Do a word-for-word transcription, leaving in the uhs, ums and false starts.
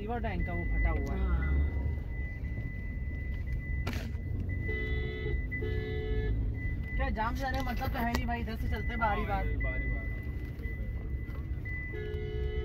River tank का वो फटा हुआ है। हाँ। क्या जाम से जाने का मतलब तो है नहीं भाई, इधर से चलते बारी बार। बारी बार